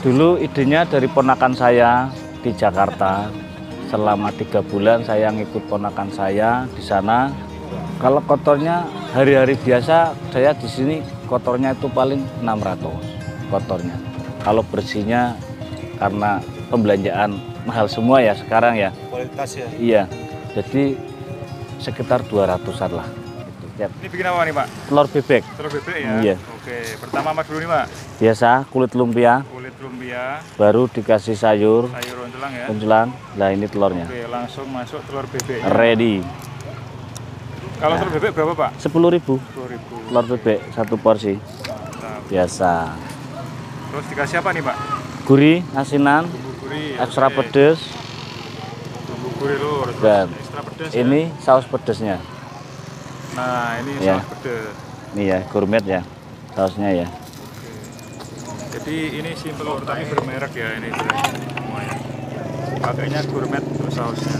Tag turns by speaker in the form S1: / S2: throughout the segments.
S1: Dulu idenya dari ponakan saya di Jakarta. Selama 3 bulan saya ngikut ponakan saya di sana. Kalau kotornya hari-hari biasa saya di sini kotornya itu paling 600 kotornya. Kalau bersihnya karena pembelanjaan mahal semua ya sekarang ya.
S2: Kualitas ya?
S1: Iya, jadi sekitar 200-an lah.
S2: Ini bikin apa nih Pak?
S1: Telur bebek.
S2: Telur bebek ya?
S1: Iya.
S2: Oke, pertama apa dulu nih Pak?
S1: Biasa kulit lumpia,
S2: Kulit lumpia,
S1: baru dikasih sayur,
S2: sayur oncelang ya?
S1: kunculan. Nah ini telurnya.
S2: Oke, langsung masuk telur bebek.
S1: Ready.
S2: Kalau telur bebek berapa Pak?
S1: 10.000
S2: 10.000.
S1: telur bebek satu porsi.
S2: Mantap.
S1: Biasa.
S2: Terus dikasih apa nih Pak?
S1: Gurih, asinan,
S2: Bumbu gurih.
S1: ekstra
S2: oke.
S1: pedes,
S2: Bumbu gurih lur. Terus
S1: dan
S2: ekstra pedas
S1: ini
S2: ya?
S1: saus pedesnya.
S2: Nah, ini
S1: Ya.
S2: saus pedas.
S1: Ini ya, gourmet ya, sausnya ya.
S2: Oke. Jadi ini simple lur, tapi bermerek ya ini semuanya. Pakainya gourmet untuk sausnya.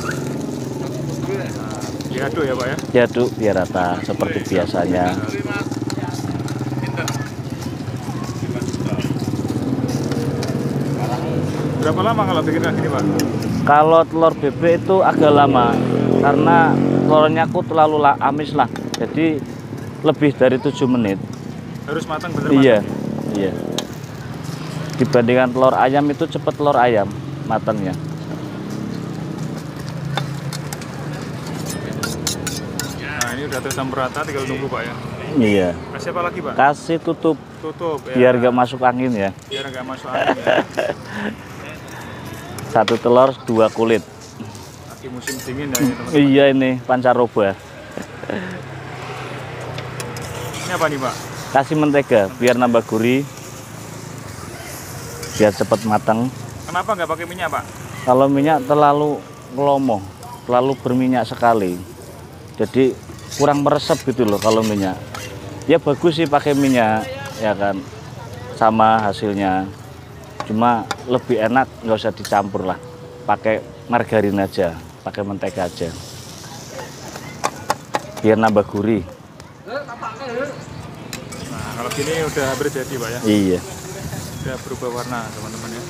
S2: Nah, diaduk ya Pak ya?
S1: Diaduk biar rata seperti biasanya.
S2: Berapa lama kalau bikin kayak gini Pak?
S1: Kalau telur bebek itu agak lama karena telurnya aku terlalu amis lah. Jadi lebih dari 7 menit.
S2: Harus matang bener
S1: Iya,
S2: matang?
S1: iya. Dibandingkan telur ayam itu cepat telur ayam matangnya.
S2: Nah ini udah tercampur rata, tinggal tunggu Pak ya.
S1: Iya.
S2: Kasih apa lagi Pak?
S1: Kasih tutup
S2: Tutup ya.
S1: biar gak masuk angin ya.
S2: Biar nggak masuk angin ya.
S1: Satu telur 2 kulit.
S2: Lagi musim dingin ya ini teman-teman.
S1: Iya ini pancaroba.
S2: Ini apa nih Pak?
S1: Kasih mentega biar nambah gurih. Biar cepat matang.
S2: Kenapa nggak pakai minyak Pak?
S1: Kalau minyak terlalu ngelomoh, terlalu berminyak sekali. Jadi kurang meresap gitu loh kalau minyak. Ya bagus sih pakai minyak, ya kan. Sama hasilnya. Cuma lebih enak nggak usah dicampur lah. Pakai margarin aja, pakai mentega aja. Biar nambah gurih.
S2: Nah kalau gini udah hampir jadi Pak ya.
S1: Iya.
S2: Udah berubah warna teman-teman ya.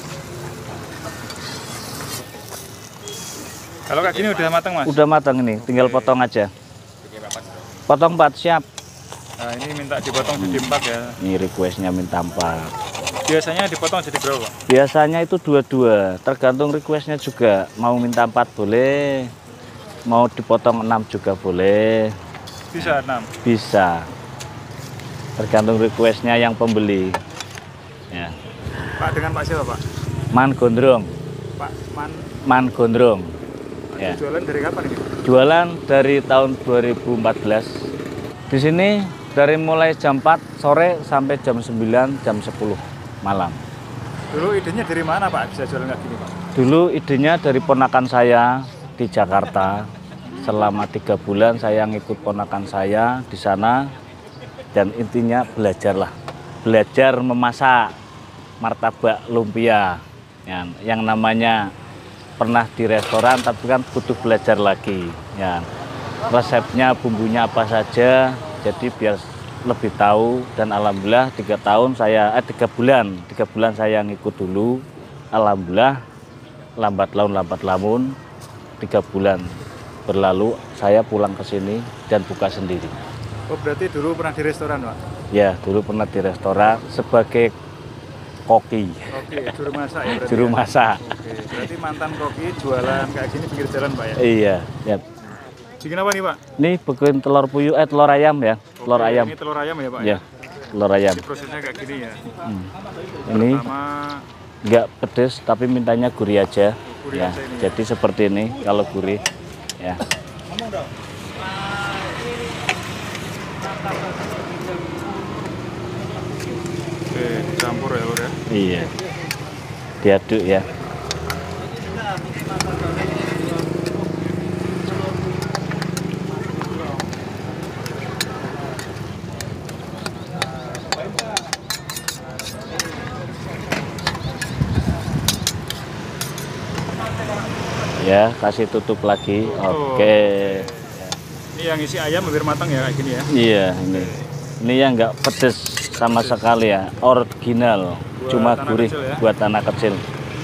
S2: Kalau kayak gini udah matang Mas?
S1: Udah matang ini, tinggal potong aja. Potong 4 siap.
S2: Nah ini minta dipotong jadi 4 ya.
S1: Ini requestnya minta 4.
S2: Biasanya dipotong jadi berapa Pak?
S1: Biasanya itu 2-2, tergantung requestnya juga. Mau minta 4 boleh, mau dipotong 6 juga boleh.
S2: Bisa 6?
S1: Bisa. Tergantung requestnya yang pembeli. Ya.
S2: Pak dengan Pak siapa Pak?
S1: Man Gondrong.
S2: Pak
S1: Man Gondrong. Ya.
S2: Jualan dari kapan ini?
S1: Jualan dari tahun 2014. Di sini dari mulai jam 4 sore sampai jam 9, jam 10 malam.
S2: Dulu idenya dari mana Pak bisa jualan kayak gini Pak?
S1: Dulu idenya dari ponakan saya di Jakarta. Selama 3 bulan saya ngikut ponakan saya di sana. Dan intinya belajarlah. Belajar memasak martabak lumpia. Yang namanya pernah di restoran tapi kan butuh belajar lagi. Ya. Resepnya, bumbunya apa saja. Jadi biar lebih tahu, dan alhamdulillah 3 bulan saya ngikut dulu. Alhamdulillah lambat laun 3 bulan berlalu saya pulang ke sini dan buka sendiri.
S2: Oh berarti dulu pernah di restoran Pak?
S1: Ya dulu pernah di restoran sebagai koki.
S2: Oke, juru masak ya berarti.
S1: Juru masak.
S2: Oke, berarti mantan koki jualan kayak gini pinggir jalan Pak ya?
S1: Iya, ya.
S2: Bikin apa nih Pak?
S1: Ini bikin telur puyuh, telur ayam ya, telur
S2: Oke,
S1: ayam.
S2: Ini telur ayam ya Pak?
S1: Ya, telur ayam.
S2: Jadi prosesnya kayak gini ya?
S1: Ini
S2: Pertama
S1: nggak pedes tapi mintanya gurih aja.
S2: gurih
S1: Ya,
S2: aja ini ya?
S1: jadi seperti ini kalau gurih. Ya.
S2: Oke, dicampur ya Lur ya?
S1: Iya. Diaduk ya. Ya, kasih tutup lagi. Oke.
S2: Ini yang isi ayam biar matang ya kayak gini ya?
S1: Iya, ini. Ini yang nggak pedes sama
S2: persis.
S1: sekali ya, original,
S2: Buat
S1: cuma
S2: anak
S1: gurih
S2: kecil ya?
S1: buat anak kecil.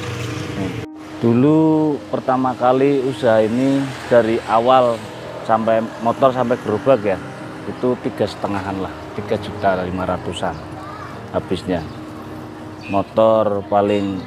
S1: Dulu pertama kali usaha ini dari awal sampai motor sampai gerobak ya, itu 3,5-an lah, 3.500.000-an habisnya. Motor paling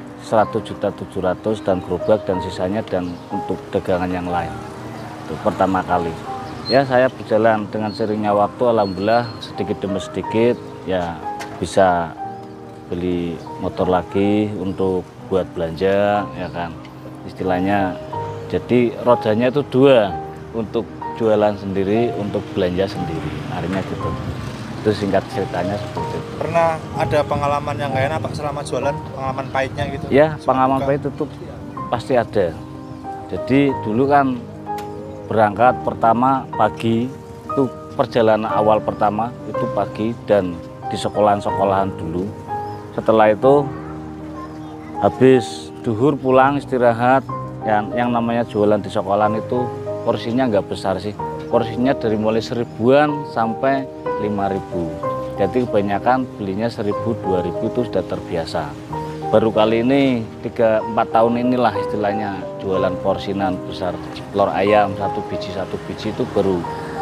S1: 1.700.000 dan gerobak dan sisanya dan untuk dagangan yang lain. Itu pertama kali. Ya saya berjalan dengan seringnya waktu, alhamdulillah sedikit demi sedikit ya bisa beli motor lagi untuk buat belanja ya kan. Istilahnya jadi rodanya itu dua, untuk jualan sendiri, untuk belanja sendiri. Akhirnya gitu. Itu singkat ceritanya seperti itu.
S3: Pernah ada pengalaman yang nggak enak Pak selama jualan, pengalaman pahitnya gitu?
S1: Ya,
S3: Sempat
S1: pengalaman
S3: buka.
S1: pahit itu pasti ada. Jadi dulu kan berangkat pertama pagi, itu perjalanan awal pertama itu pagi dan di sekolahan-sekolahan dulu. Setelah itu habis duhur pulang istirahat, yang namanya jualan di sekolahan itu porsinya nggak besar sih. Porsinya dari mulai 1.000-an sampai 5.000. Jadi kebanyakan belinya 1.000, 2.000 itu sudah terbiasa. Baru kali ini 3-4 tahun inilah istilahnya jualan porsinan besar, telur ayam satu biji itu baru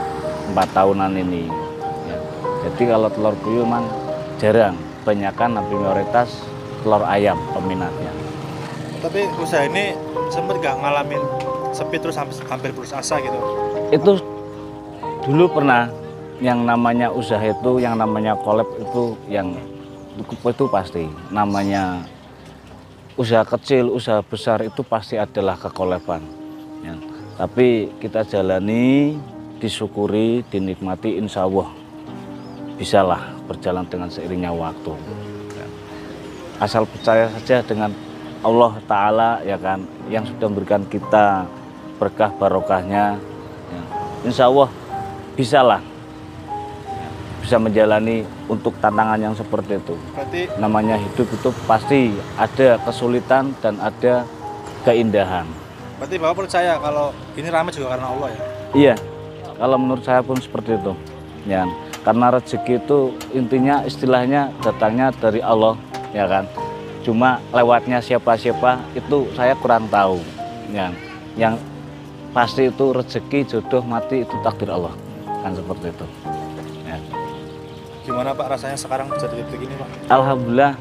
S1: 4 tahunan ini ya. Jadi kalau telur puyuh memang jarang, kebanyakan hampir mayoritas telur ayam peminatnya.
S3: Tapi usaha ini sempat nggak ngalamin sepi terus hampir putus asa gitu?
S1: Itu dulu pernah, yang namanya usaha itu, yang namanya collab itu, yang itu pasti namanya usaha kecil, usaha besar itu pasti adalah kekoleban ya. Tapi kita jalani, disyukuri, dinikmati, insya Allah bisalah berjalan dengan seiringnya waktu ya. Asal percaya saja dengan Allah Ta'ala ya kan, yang sudah memberikan kita berkah barokahnya ya. Insya Allah bisalah ya, bisa menjalani untuk tantangan yang seperti itu.
S3: Berarti
S1: Namanya hidup itu pasti ada kesulitan dan ada keindahan.
S3: Bapak percaya kalau ini ramai juga karena Allah ya?
S1: Iya, kalau menurut saya pun seperti itu ya. Karena rezeki itu intinya istilahnya datangnya dari Allah ya kan. Cuma lewatnya siapa-siapa itu saya kurang tahu ya. Yang pasti itu rezeki, jodoh, mati itu takdir Allah kan, seperti itu ya.
S3: Gimana Pak rasanya sekarang bisa jadi begini Pak?
S1: Alhamdulillah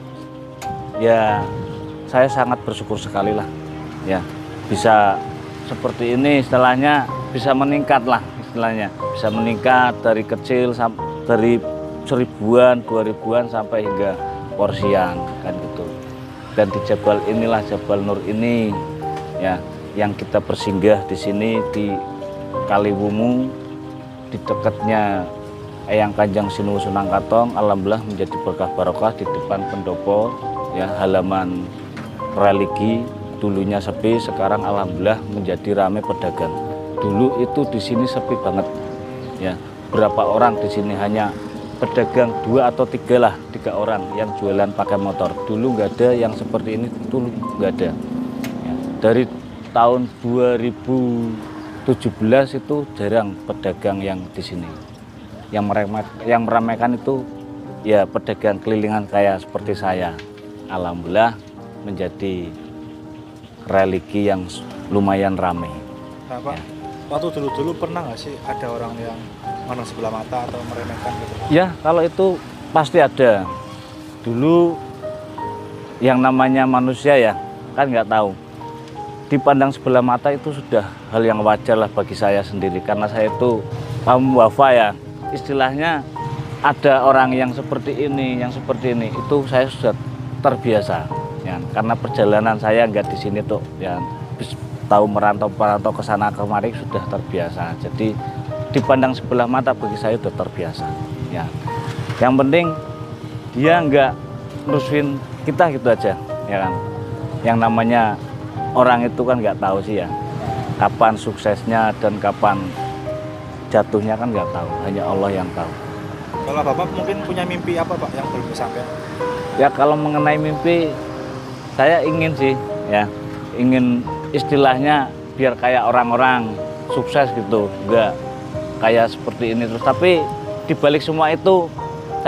S1: ya, saya sangat bersyukur sekali lah ya, bisa seperti ini istilahnya, bisa meningkat lah istilahnya, bisa meningkat dari kecil dari 1.000-an, 2.000-an sampai hingga porsian kan gitu. Dan di Jabal inilah, Jabal Nur ini ya, yang kita bersinggah di sini di Kaliwungu, di dekatnya Eyang Kanjeng Sinuwun Sunan Katong. Alhamdulillah menjadi berkah barokah di depan pendopo ya, halaman religi. Dulunya sepi, sekarang alhamdulillah menjadi ramai pedagang. Dulu itu di sini sepi banget ya, berapa orang di sini, hanya pedagang 2 atau 3 lah, 3 orang yang jualan pakai motor. Dulu nggak ada yang seperti ini, dulu nggak ada ya. Dari tahun 2017 itu jarang pedagang yang di sini. Yang meramaikan itu ya pedagang kelilingan kayak seperti saya. Alhamdulillah menjadi religi yang lumayan ramai.
S3: Nah Pak,
S1: Ya.
S3: waktu dulu pernah nggak sih ada orang yang mandang sebelah mata atau meremehkan gitu?
S1: Ya kalau itu pasti ada. Dulu yang namanya manusia ya kan nggak tahu. Dipandang sebelah mata itu sudah hal yang wajar lah bagi saya sendiri, karena saya itu kaum wafa ya, istilahnya ada orang yang seperti ini, itu saya sudah terbiasa ya, karena perjalanan saya nggak di sini tuh ya, tahu merantau ke sana kemari sudah terbiasa. Jadi dipandang sebelah mata bagi saya sudah terbiasa ya. Yang penting dia nggak nurusin kita gitu aja ya kan. Yang namanya orang itu kan nggak tahu sih ya, kapan suksesnya dan kapan jatuhnya kan nggak tahu, hanya Allah yang tahu.
S3: Kalau Bapak mungkin punya mimpi apa Pak yang belum disampaikan?
S1: Ya kalau mengenai mimpi, saya ingin sih ya, ingin istilahnya biar kayak orang-orang sukses gitu, nggak kayak seperti ini terus. Tapi dibalik semua itu saya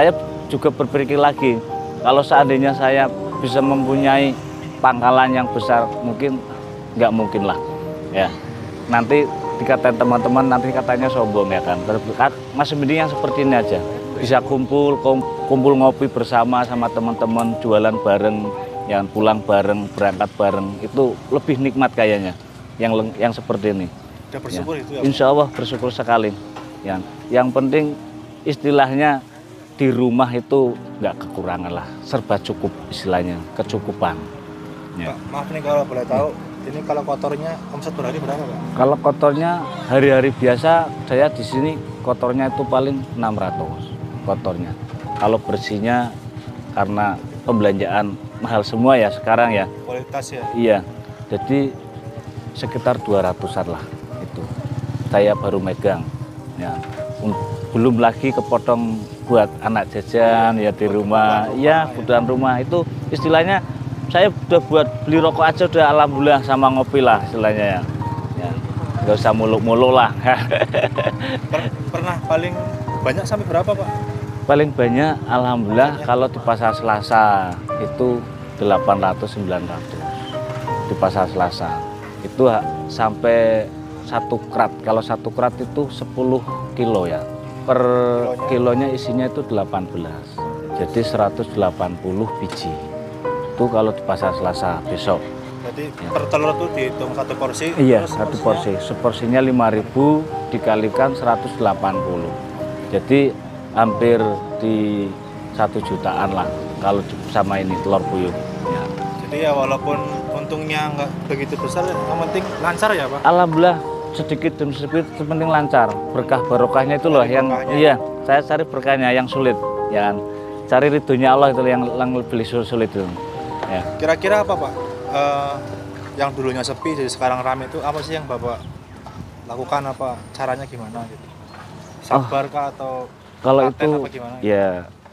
S1: juga berpikir lagi, kalau seandainya saya bisa mempunyai pangkalan yang besar, mungkin nggak mungkin lah ya. Nanti dikatain teman-teman, nanti katanya sombong ya kan. Masih mending yang seperti ini aja, bisa kumpul ngopi bersama sama teman-teman, jualan bareng, yang pulang bareng, berangkat bareng, itu lebih nikmat kayaknya yang seperti ini.
S3: Udah bersyukur
S1: Ya.
S3: itu ya,
S1: Insya Allah bersyukur sekali. Ya. Yang penting istilahnya di rumah itu nggak kekurangan lah, serba cukup istilahnya, kecukupan. Ya.
S3: Pak, maaf nih kalau boleh tahu, ini kalau kotornya omset per hari berapa Pak?
S1: Kalau kotornya hari-hari biasa saya di sini kotornya itu paling 600 kotornya. Kalau bersihnya karena pembelanjaan mahal semua ya sekarang ya.
S3: Kualitas ya?
S1: Iya. Jadi sekitar 200-an lah itu. Saya baru megang. Ya. Belum lagi kepotong buat anak jajan ya di rumah. Iya, kebutuhan rumah itu istilahnya saya udah buat beli rokok aja udah alhamdulillah sama ngopi lah istilahnya ya. Ya. Nggak usah muluk-muluk lah.
S3: Pernah paling banyak sampai berapa Pak?
S1: Paling banyak alhamdulillah kalau di pasar Selasa itu 800-900 di pasar Selasa. Itu sampai 1 krat. Kalau 1 krat itu 10 kilo ya. Per kilonya isinya itu 18. Jadi 180 biji. Itu kalau di pasar Selasa besok.
S3: Berarti
S1: Ya.
S3: per telur tuh dihitung 1 porsi?
S1: Iya,
S3: terus
S1: 1 porsi. Seporsinya 5.000 dikalikan 180. Jadi hampir di 1 jutaan lah kalau sama ini telur puyuh. Ya.
S3: Jadi ya walaupun untungnya nggak begitu besar, yang penting lancar ya Pak?
S1: Alhamdulillah sedikit demi sedikit penting lancar. Berkah barokahnya itu loh yang
S3: berkahnya.
S1: iya, saya cari berkahnya yang sulit ya kan. Cari ridhonya Allah itu yang lebih sulit itu. Ya.
S3: Kira-kira apa Pak? Yang dulunya sepi jadi sekarang ramai itu apa sih yang Bapak lakukan, apa caranya gimana gitu? Sabar kah atau
S1: Kalau
S3: telaten
S1: itu
S3: apa gimana?
S1: ya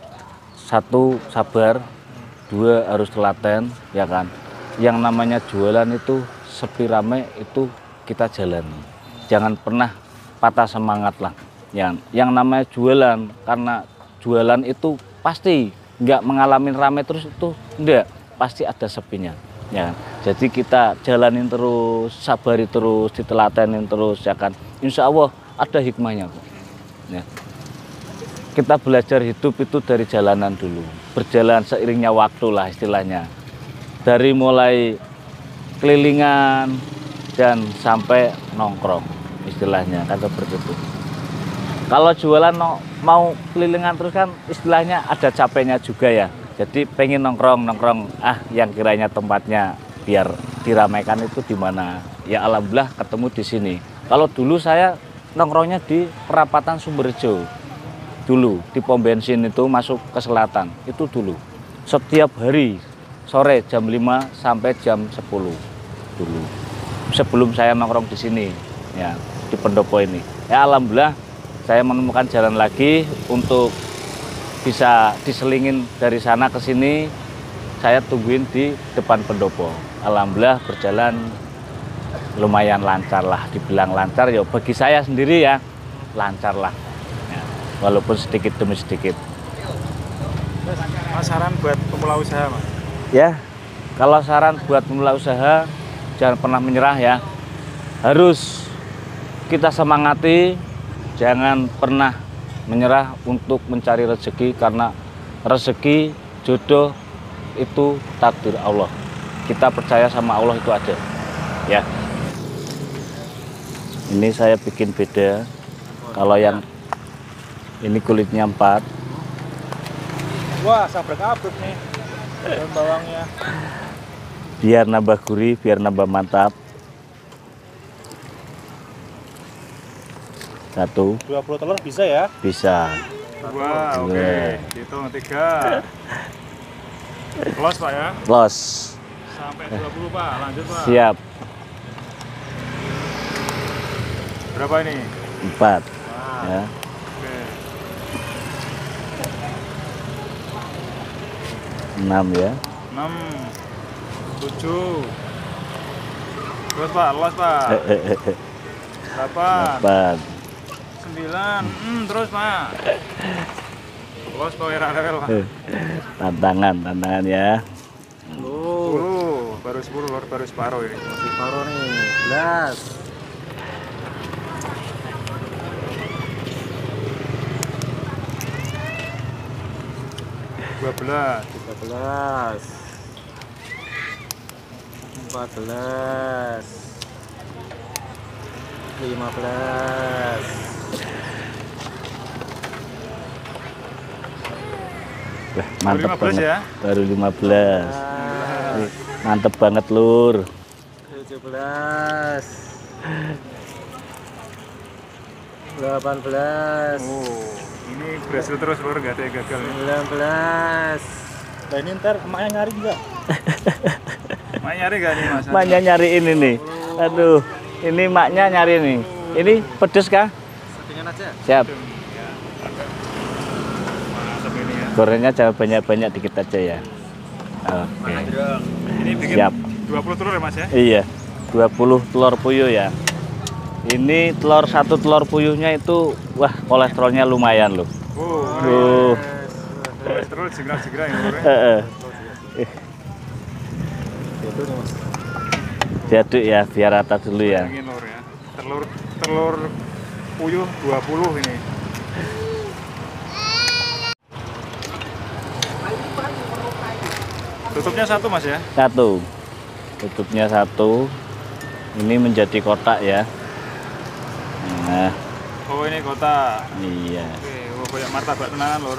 S1: 1 sabar, 2 harus telaten ya kan. Yang namanya jualan itu sepi rame itu kita jalani. Jangan pernah patah semangat lah. Yang namanya jualan, karena jualan itu pasti nggak mengalami rame terus itu enggak, pasti ada sepinya. Ya, jadi kita jalanin terus, sabari terus, ditelatenin terus ya kan. Insya Allah ada hikmahnya kok. Ya. Kita belajar hidup itu dari jalanan dulu, berjalan seiringnya waktu lah istilahnya. Dari mulai kelilingan dan sampai nongkrong istilahnya kan seperti itu. Kalau jualan mau kelilingan terus kan istilahnya ada capeknya juga ya. Jadi pengen nongkrong yang kiranya tempatnya biar diramaikan itu di mana. Ya alhamdulillah ketemu di sini. Kalau dulu saya nongkrongnya di perapatan Sumberjo. Dulu di pom bensin itu masuk ke selatan. Itu dulu. Setiap hari sore jam 5 sampai jam 10 dulu. Sebelum saya nongkrong di sini ya, di pendopo ini. Ya alhamdulillah saya menemukan jalan lagi untuk bisa diselingin dari sana ke sini. Saya tungguin di depan pendopo. Alhamdulillah berjalan lumayan lancar lah, dibilang lancar ya bagi saya sendiri ya lancar lah ya, walaupun sedikit demi sedikit.
S2: Mas, saran buat pemula usaha Mas?
S1: Ya, kalau saran buat pemula usaha jangan pernah menyerah ya, harus kita semangati, jangan pernah menyerah untuk mencari rezeki, karena rezeki jodoh itu takdir Allah. Kita percaya sama Allah itu ada ya. Ini saya bikin beda. Kalau yang ini kulitnya 4.
S3: Wah, sabrek-abrek nih daun bawangnya.
S1: Biar nambah gurih, biar nambah mantap. 1,
S3: 20 telur bisa ya?
S1: bisa.
S2: 2, oke. Hitung 3. Close Pak ya?
S1: Los.
S2: Sampai 20 Pak, lanjut Pak.
S1: Siap.
S2: Berapa ini?
S1: 4
S2: Nah,
S1: ya.
S2: oke.
S1: 6 ya.
S2: 6, 7. Terus Pak, los Pak. 8,
S1: 8.
S2: 9, terus Pak. Los kok era rewel Pak.
S1: Tantangan ya.
S2: Baru 10 lor, baru separuh ini.
S3: Masih paruh nih. 11.
S2: 12.
S3: 13. 14. 15.
S1: Wah, mantep
S2: 15
S1: banget.
S2: ya?
S1: Baru 15. Mantep banget, Lur.
S3: 17. 18.
S2: Oh, ini berhasil terus lor, nggak ada yang gagal.
S3: 19. Nah ini ntar emaknya nyari juga.
S2: Mak nyari nggak nih Mas?
S1: Maknya nyariin ini. Aduh, ini maknya nyari nih. Ini pedes kah?
S3: Settingan aja.
S1: Siap.
S2: Ya. Mantap ini ya.
S1: Gorengnya jangan banyak-banyak, dikit aja ya. Oke.
S2: Ini bikin
S1: Siap.
S2: 20 telur ya Mas ya?
S1: Iya. 20 telur puyuh ya. Ini satu telur puyuhnya itu wah kolesterolnya lumayan loh.
S2: Oh, kolesterol segera-segera ya lor.
S1: Heeh.
S3: Itu nih mas.
S1: Diaduk ya biar rata dulu ya.
S2: Ingin lor ya. Telur puyuh 20 ini. Tutupnya satu Mas ya?
S1: Satu. Tutupnya satu. Ini menjadi kotak ya. Nah,
S2: Oh ini kota.
S1: iya.
S2: Oke, oh, banyak martabak tenanan lor.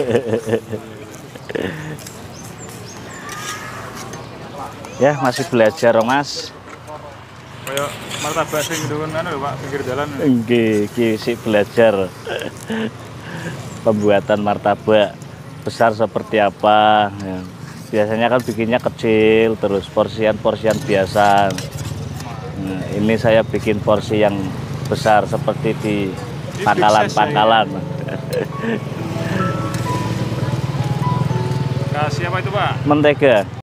S1: Ya masih belajar Mas.
S2: Kayak martabak sing ndukun anu lho Pak, pinggir jalan.
S1: Nggih, sih belajar pembuatan martabak besar seperti apa. Ya. Biasanya kan bikinnya kecil, terus porsian biasa. Nah, ini saya bikin porsi yang besar seperti di pangkalan-pangkalan.
S2: Kasih apa itu Pak?
S1: Mentega.